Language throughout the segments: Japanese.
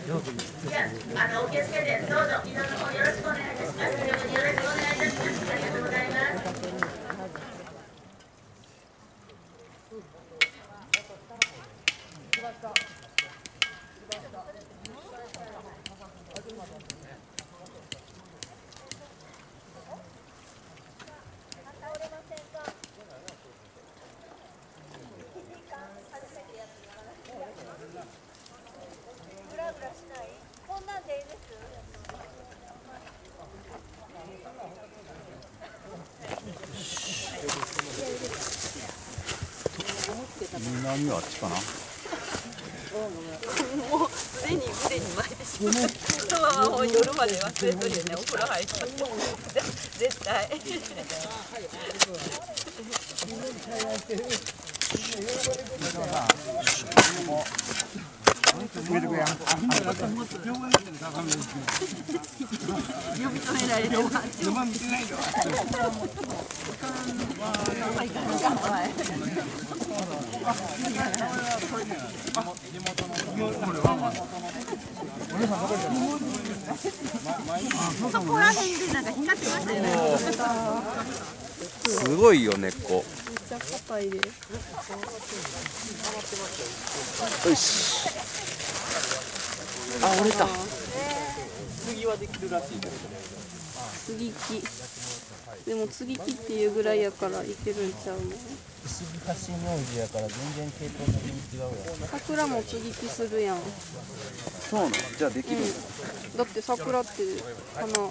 じゃあ、受付でどうぞ移動の方よろしくお願いいたします。よろしくお願いいたします。ありがとうございます。 南はあっちかな。 もうすでに腕に巻いてしまう。そのまま夜まで忘れとるよね。お風呂入っとる。絶対。呼び止められてます。そこら辺でなんか光ってましたよね。 すごいよ根っこ。 めっちゃ硬いで。 よし。あ、折れた。 次はできるらしいです。 継ぎ木。でも継ぎ木っていうぐらいやからいけるんちゃうの？ 石橋名字やから全然系統的に違うやん。 桜も継ぎ木するやん。 そうなの。じゃあできる。 だって桜って花ある。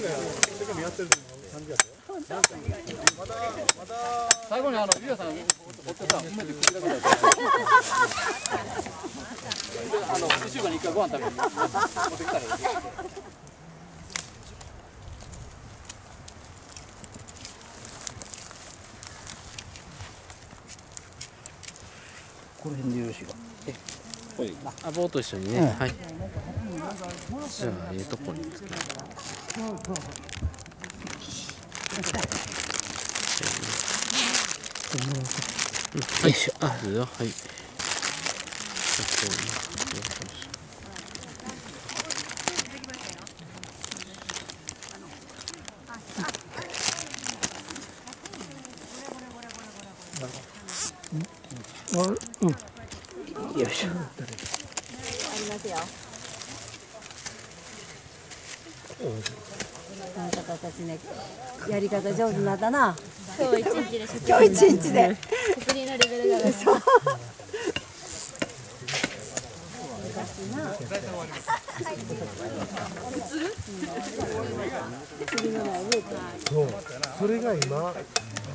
最後にゆうやさん追ってさ、馬で口だけだよ。1週間に1回ご飯食べに持ってきたらいい。 この辺でよろしいか。 あ、棒と一緒にね。はい。じゃあとこにつける。よいしょ。あ、いいよ。はい。 よいしょ。 ありますよ。あなたたちね、やり方上手なんだな。 今日一日で。 今日一日で。 職人のレベルが。 そう。 そう、それが今何やってる？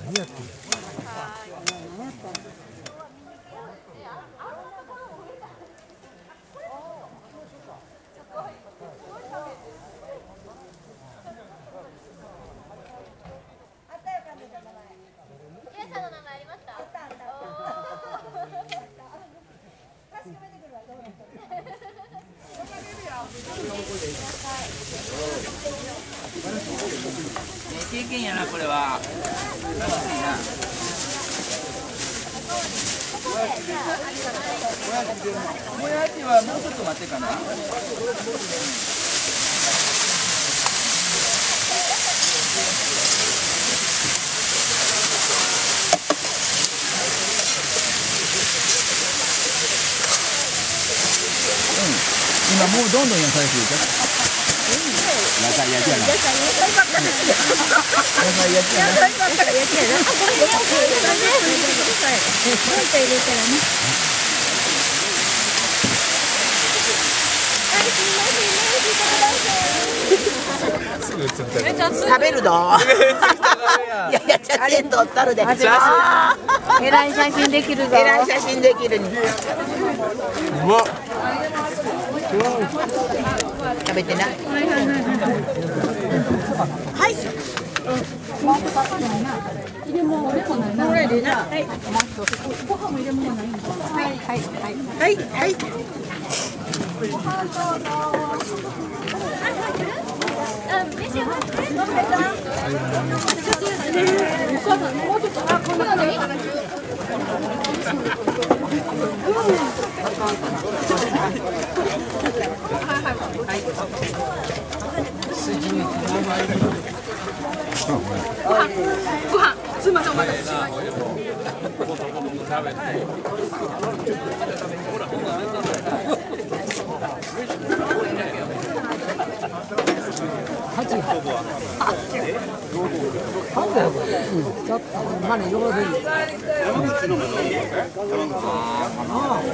経験やな、これは。親父はもうちょっと待ってかな。今もうどんどん野菜増えちゃう。野菜焼きやな。野菜ばっかり焼きやな。野菜ばっかり焼きやな。 食べるの。いやいや、写真撮ったるで。 えらい写真できるぞ。 えらい写真できるに。 うわ。 食べてな。はい。入れ物でもないな。これでな。はい。ご飯も入れ物ないんです。はいはいはいはい。 はご飯すみませんお待たせしました。 ちょっとまだよろしい。